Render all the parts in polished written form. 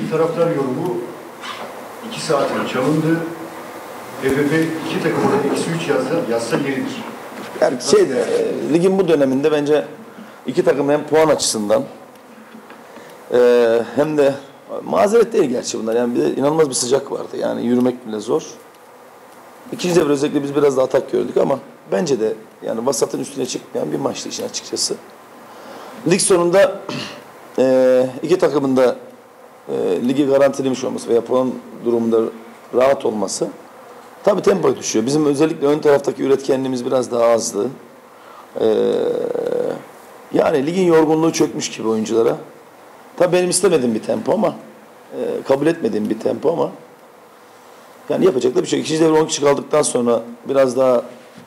bir taraftar yorumu 2 saatine çalındı. TFF 2 takımına -3 yazsa yeridir. Yani ligin bu döneminde bence iki takım hem puan açısından hem de mazeret değil gerçi bunlar. Yani bir de inanılmaz bir sıcak vardı. Yani yürümek bile zor. İkinci devre özellikle biz biraz da atak gördük ama bence de yani vasatın üstüne çıkmayan bir maçtı işin açıkçası. Lig sonunda iki takımın da ligi garantilemiş olması veya puan durumunda rahat olması tabii tempo düşüyor. Bizim özellikle ön taraftaki üretkenliğimiz biraz daha azdı. Yani ligin yorgunluğu çökmüş gibi oyunculara. Tabii benim istemediğim bir tempo ama kabul etmediğim bir tempo ama yani yapacak da bir şey. İkinci devre 10 kişi kaldıktan sonra biraz daha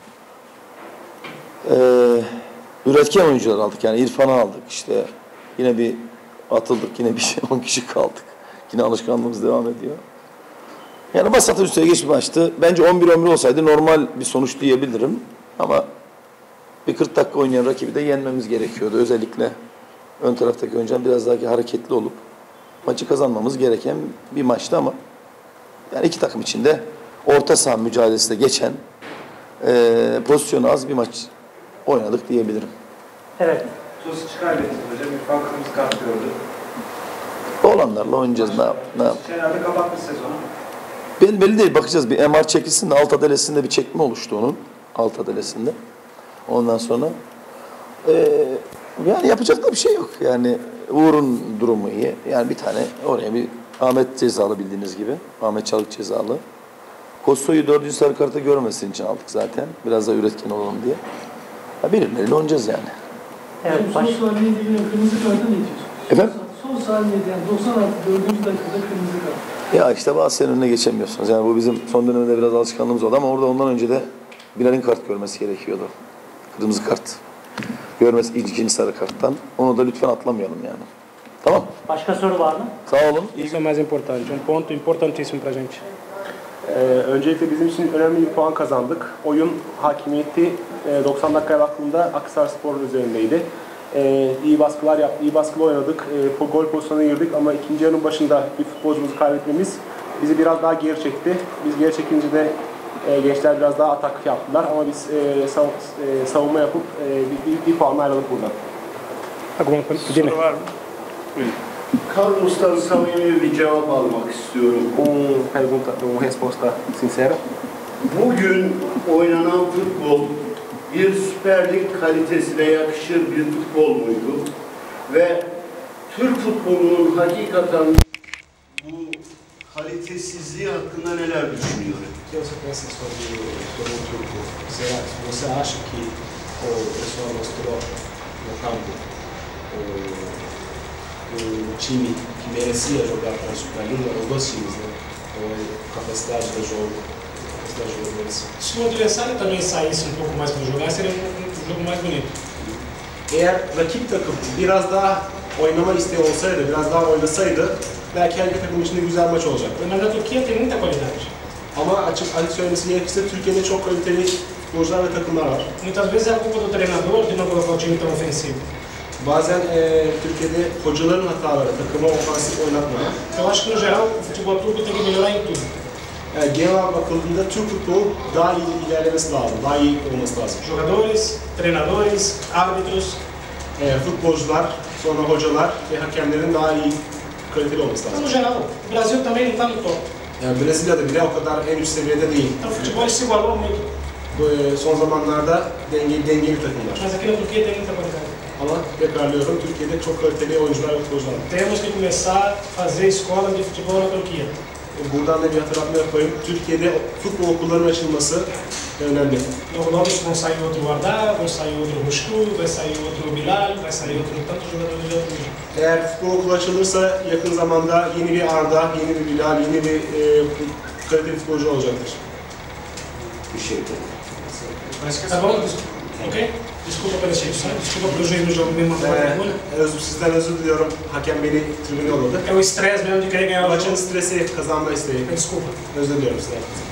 üretken oyuncular aldık. Yani İrfan'ı aldık işte. Yine bir atıldık. Yine bir 10 kişi kaldık. Yine alışkanlığımız devam ediyor. Yani basatın üstüne geçmiş maçtı. Bence 11-11 olsaydı normal bir sonuç diyebilirim. Ama bir 40 dakika oynayan rakibi de yenmemiz gerekiyordu. Özellikle ön taraftaki oyuncular biraz daha hareketli olup maçı kazanmamız gereken bir maçtı ama yani iki takım içinde orta saha mücadelesinde geçen pozisyonu az bir maç oynadık diyebilirim. Evet. Tosic kaybetti hocam. İrfan kırmızı kart gördü. Olanlarla oynayacağız. Ne yap? Herhalde kapatmış sezonu. Belli değil. Bakacağız. Bir MR çekilsin de alt adalesinde bir çekme oluştu onun. Alt adalesinde. Ondan sonra yani yapacak da bir şey yok. Yani Uğur'un durumu iyi. Yani bir tane oraya bir Ahmet cezalı bildiğiniz gibi. Ahmet Çalık cezalı. Kosto'yu 4. sarı kartı görmesin için aldık zaten. Biraz daha üretken olalım diye. Ya birileriyle oynayacağız yani. Evet, son saniye ilgili kırmızı kartı ne diyorsun? Efendim? Son saniyede yani 96 4. dakikada kırmızı kart. Ya işte bazı senin önüne geçemiyorsunuz. Yani bu bizim son dönemde biraz alışkanlığımız oldu ama orada ondan önce de Bilal'in kart görmesi gerekiyordu. Kırmızı kart. Görmesi ikinci sarı karttan. Onu da lütfen atlamayalım yani. Tamam. Başka soru var mı? Sağ olun. Isso é mais importante, ponto importantíssimo para a gente. Öncelikle bizim için önemli bir puan kazandık. Oyun hakimiyeti 90 dakikaya baktığımda Akhisarspor'un üzerindeydi. İyi baskılar yaptık, iyi baskılı oynadık. Gol pozisyonuna girdik ama ikinci yarının başında bir futbolcumuzu kaybetmemiz bizi biraz daha geri çekti. Biz geri çekince de gençler biraz daha atak yaptılar ama biz savunma yapıp bir puanla ayrıldık buradan. Soru var mı? Buyurun. Carlos'tan samimi bir cevap almak istiyorum. Uma resposta sincera. Bugün oynanan futbol bir Süper Lig kalitesine yakışır bir futbol muydu? Ve Türk futbolunun hakikaten bu kalitesizliği hakkında neler düşünüyor? O que você pensa sobre o turco? Você acha que o pessoal mostrou no campo o time que merecia jogar para a Superliga, os dois times, né? A capacidade de jogo deles. Se o adversário também saísse um pouco mais para jogar, seria um jogo mais bonito. Eğer rakip takım biraz daha oynama isteği olsaydı, biraz daha oynasaydı belki her iki takım için de güzel maç olacaktı. Mas a Turquia tem muita qualidade. Ama açık söylemesi gerekirse Türkiye'de çok kaliteli futbolcular ve takımlar var. Muitas vezes é a culpa do treinador de não colocar o time tão ofensivo. Bazen Türkiye'de hocaların hataları takımı ofansif oynatmıyor. Eu acho que no geral o futebol turco tem que melhorar em tudo. Genel olarak bakıldığında Türk futbolu daha iyi ilerlemesi lazım, daha iyi olması lazım. Jogadores, treinadores, árbitros. Futbolcular, sonra hocalar ve hakemlerin daha iyi kaliteli olması Mas lazım. no geral, o Brasil também não está no top. Yani Brezilya'da bile o kadar en üst seviyede değil. Então o futebol se igualou muito. Son zamanlarda dengeli takımlar. Mas aqui na Turquia tem muita qualidade. Ama tekrarlıyorum, Türkiye'de çok kaliteli oyuncular ve futbolcular var. Temos que começar a fazer escola de futebol na Turquia. Buradan da bir hatırlatma yapayım. Türkiye'de futbol okullarının açılması önemli. Logo logo vão sair outro Arda, vão sair outro Rusku, vai sair outro Bilal, vai sair outro tantos jogadores de outro nível. Eğer futbol okulu açılırsa yakın zamanda yeni bir Arda, yeni bir Bilal, yeni bir kaliteli futbolcu olacaktır. Teşekkür ederim. Tá bom? Ok? Desculpa pela execução, desculpa pelo juiz no jogo mesmo agora. Sizden özür diliyorum. Hakem beni tribüne yolladı. É o estresse mesmo de querer ganhar o Maçın jogo. stresi, kazanma isteği. Desculpa. Özür diliyorum size.